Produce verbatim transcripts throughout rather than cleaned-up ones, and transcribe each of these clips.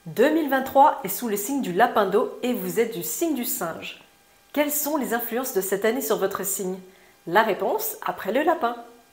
deux mille vingt-trois est sous le signe du lapin d'eau et vous êtes du signe du singe. Quelles sont les influences de cette année sur votre signe? La réponse après le lapin.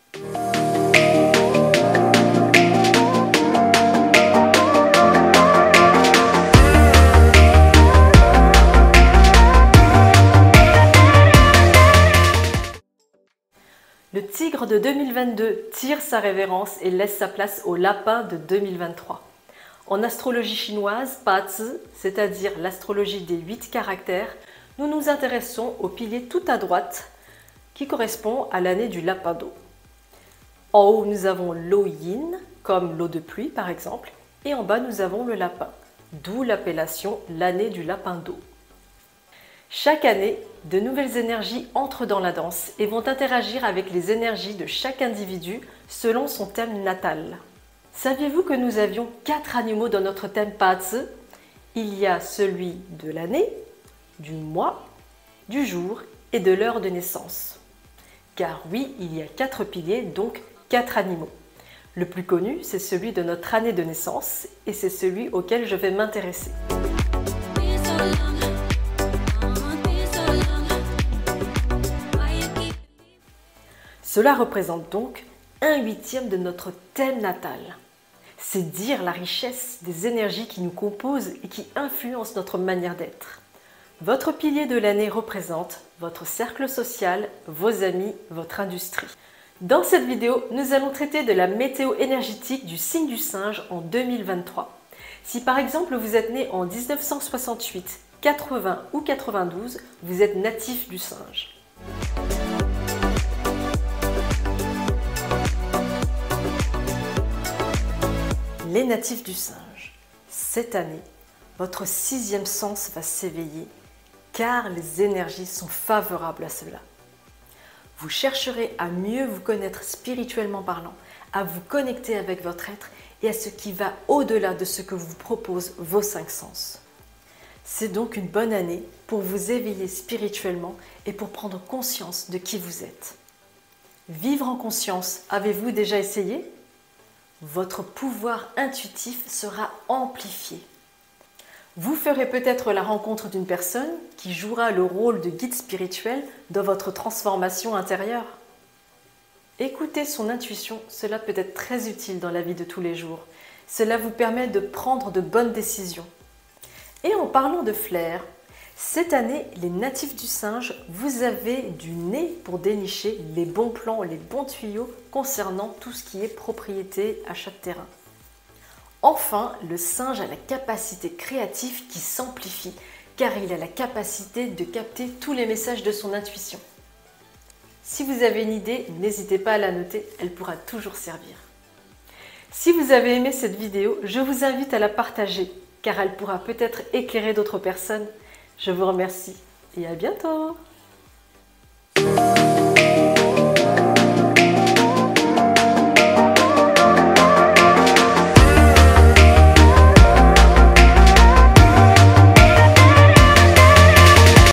Le tigre de deux mille vingt-deux tire sa révérence et laisse sa place au lapin de deux mille vingt-trois. En astrologie chinoise, Bazi, c'est-à-dire l'astrologie des huit caractères, nous nous intéressons au pilier tout à droite qui correspond à l'année du lapin d'eau. En haut, nous avons l'eau yin, comme l'eau de pluie par exemple, et en bas, nous avons le lapin, d'où l'appellation l'année du lapin d'eau. Chaque année, de nouvelles énergies entrent dans la danse et vont interagir avec les énergies de chaque individu selon son thème natal. Saviez-vous que nous avions quatre animaux dans notre thème Bazi? Il y a celui de l'année, du mois, du jour et de l'heure de naissance. Car oui, il y a quatre piliers, donc quatre animaux. Le plus connu, c'est celui de notre année de naissance et c'est celui auquel je vais m'intéresser. Cela représente donc un huitième de notre thème natal. C'est dire la richesse des énergies qui nous composent et qui influencent notre manière d'être. Votre pilier de l'année représente votre cercle social, vos amis, votre industrie. Dans cette vidéo, nous allons traiter de la météo énergétique du signe du singe en deux mille vingt-trois. Si par exemple vous êtes né en mille neuf cent soixante-huit, quatre-vingts ou quatre-vingt-douze, vous êtes natif du singe. Les natifs du singe, cette année, votre sixième sens va s'éveiller car les énergies sont favorables à cela. Vous chercherez à mieux vous connaître spirituellement parlant, à vous connecter avec votre être et à ce qui va au-delà de ce que vous proposent vos cinq sens. C'est donc une bonne année pour vous éveiller spirituellement et pour prendre conscience de qui vous êtes. Vivre en conscience, avez-vous déjà essayé ? Votre pouvoir intuitif sera amplifié. Vous ferez peut-être la rencontre d'une personne qui jouera le rôle de guide spirituel dans votre transformation intérieure. Écoutez son intuition, cela peut être très utile dans la vie de tous les jours. Cela vous permet de prendre de bonnes décisions. Et en parlant de flair, cette année, les natifs du singe, vous avez du nez pour dénicher les bons plans, les bons tuyaux concernant tout ce qui est propriété, achat de terrain. Enfin, le singe a la capacité créative qui s'amplifie, car il a la capacité de capter tous les messages de son intuition. Si vous avez une idée, n'hésitez pas à la noter, elle pourra toujours servir. Si vous avez aimé cette vidéo, je vous invite à la partager, car elle pourra peut-être éclairer d'autres personnes. Je vous remercie et à bientôt!